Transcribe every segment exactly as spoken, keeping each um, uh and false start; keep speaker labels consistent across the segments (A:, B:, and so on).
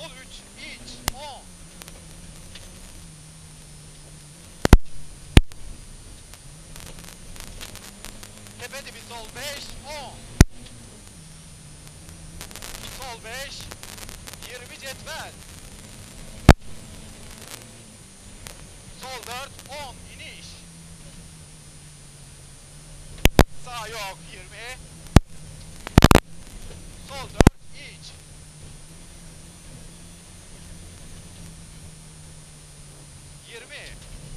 A: sol üç, iç, on. Tepe dibi sol beş, on. Sol beş, yirmi cetvel. Sol dört, on, iniş. Sağ yok, yirmi. Sol dört, iç. yirmi.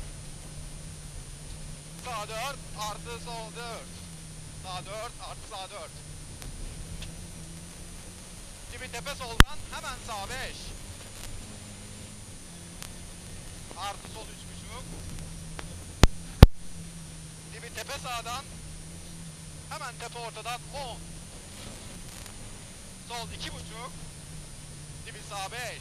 A: Sağ dört, artı sol dört. Sağ dört, artı sağ dört. Dibi tepe soldan, hemen sağ beş. Artı sol üç buçuk. Dibi tepe sağdan, hemen tepe ortadan on. Sol iki buçuk. Dibi sağ beş.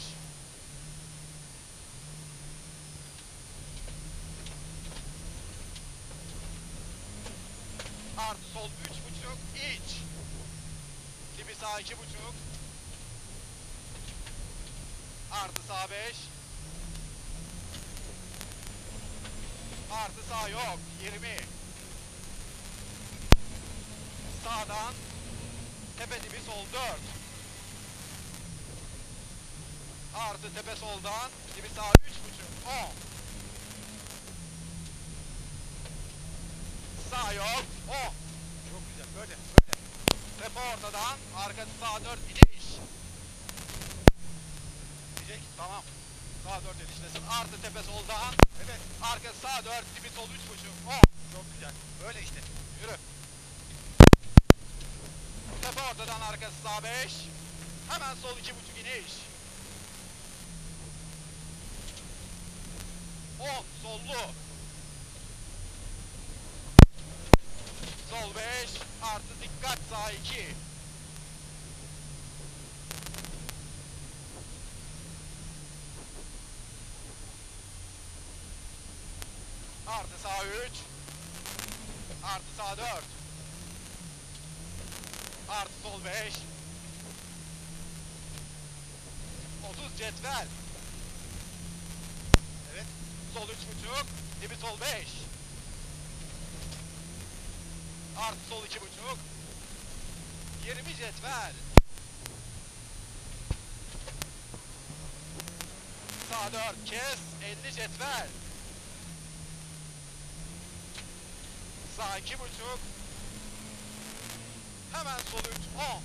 A: Artı sol üç buçuk, iç. Dibi sağ iki buçuk. Artı sağ beş. Artı sağ yok, yirmi. Sağdan tepe dibi sol dört. Artı tepe soldan dibi sağ üç buçuk, on. Sağ yok, on. Çok güzel, böyle böyle. Tepe ortadan, arkası sağ dört, iniş. Diyecek, tamam. Sağ dört enişlesin. Artı tepe soldan. Evet. Arkası sağ dört, dibi sol üç buçuk, on. Çok güzel. Böyle işte. Yürü. Tepe ortadan, arkası sağ beş. Hemen sol iki buçuk, iniş. on, sollu. Sol beş, artı dikkat sağ iki. Artı sağ üç. Artı sağ dört. Artı sol beş. otuz cetvel. Evet. Sol üç buçuk. Dibi sol beş. Artı sol iki buçuk. yirmi cetvel. Sağ dört kes. elli cetvel. Sağ iki buçuk. Hemen sol üç, on.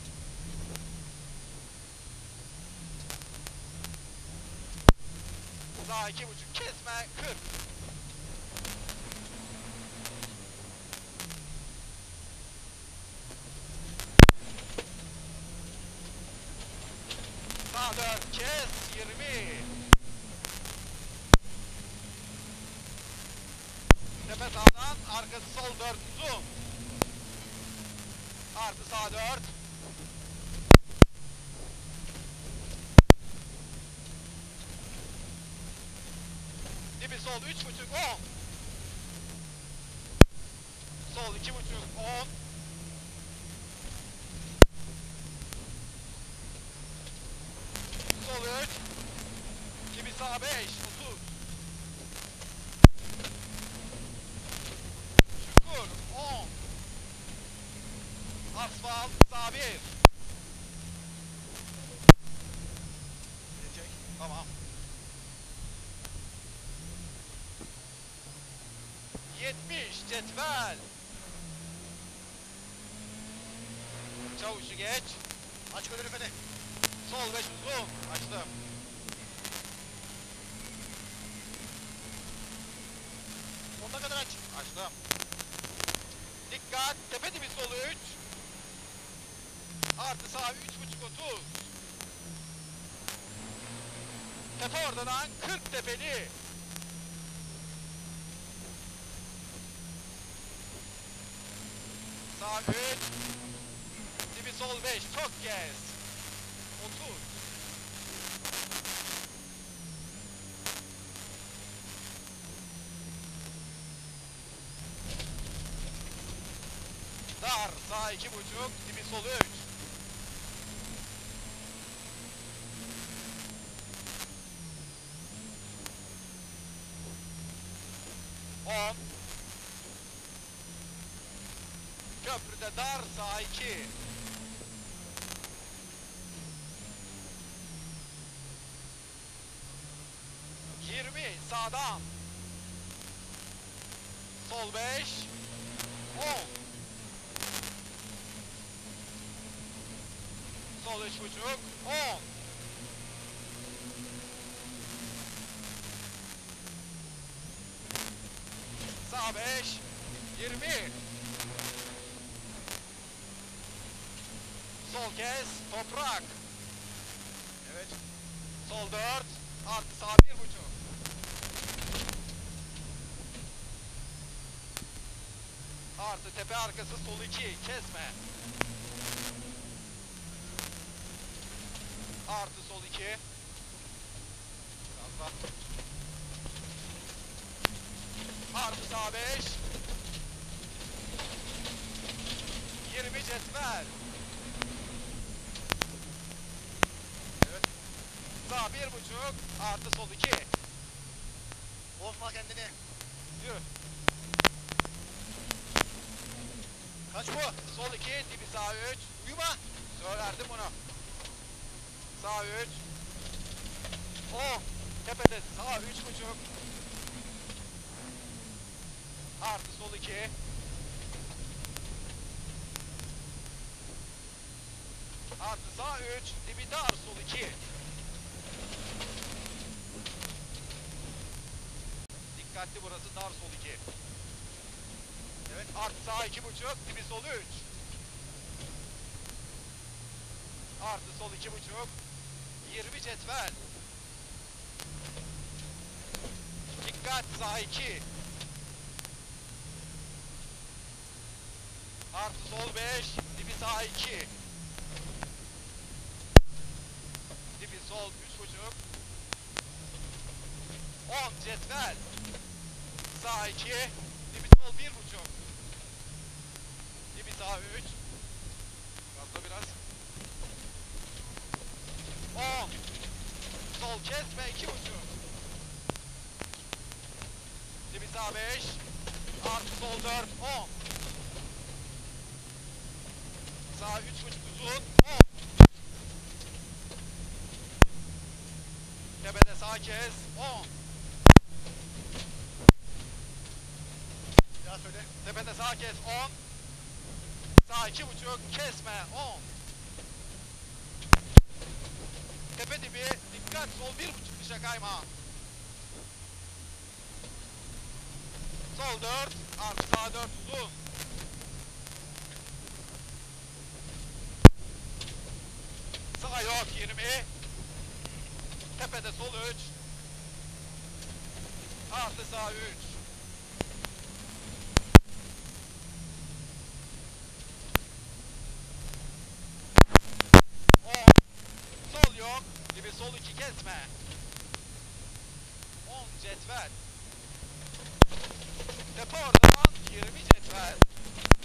A: Sağ iki buçuk kesme, kırk. Sağ dört kes, yirmi. Tepe sağdan, arkası sol dört uzun. Artı sağ dört. Dibi sol üç buçuk, on. Sol iki buçuk, on. Sol üç. Dibi sağ beş, otuz. Çukur, on. Asfalt sağ bir. Gelecek, tamam. yetmiş cetvel. Çavuşu geç. Aç kalorifeni. Sol beş uzun. Açtım. Sonuna kadar aç. Açtım. Dikkat. Tepe dibi sol üç. Artı sağ üç buçuk otuz. Tepe oradan kırk tepeli. Sağ üç. Dibi sol beş. Çok gez. otuz. Dar. Sağ iki buçuk. Dibi sol üç. on. Köprüde dar sağ iki. yirmi sağdan. Sol beş. on. Sol üç buçuk. on. Sağ beş. yirmi. Sol kes. Toprak. Evet. Sol dört. Artı sağ bir buçuk. Artı tepe arkası sol iki. Kesme. Artı sol iki. Biraz daha. Artı sağ beş. yirmi cetvel. Evet. Sağ bir buçuk. Artı sol iki.
B: Bozma kendini.
A: Yürü.
B: Kaç bu?
A: Sol iki. Dibi sağ üç.
B: Uyuma.
A: Söylerdim bunu. Sağ üç. on. Tepede sağ üç buçuk. Artı sol iki. Artı sağ üç. Dibi dar sol iki. Dikkatli, burası dar sol iki. Evet, artı sağ iki buçuk. Dibi sol üç. Artı sol iki buçuk. yirmi cetvel. Dikkat, sağ iki. Artı sol beş. Dibi sağ iki. Dibi sol üç buçuk. on cetvel. Sağ iki. Dibi sol bir buçuk. Dibi sağ üç. Fazla biraz. on. Sol kesme iki buçuk. Dibi sağ beş. Artı sol dört. on. Sağ üç buçuk uzun. on. Tepede sağ kes. on.
B: Ya söyle.
A: Tepede sağ kes. on. Sağ iki buçuk. Kesme. on. Tepe dibi. Dikkat. Sol bir buçuk dışa kayma. Sol dört. Artı sağ dört uzun. Sağ yok yirmi. Tepede sol üç. Artı sağ üç. on. Sol yok. Dibi sol iki kesme. on cetvel. Tepe oradan yirmi cetvel.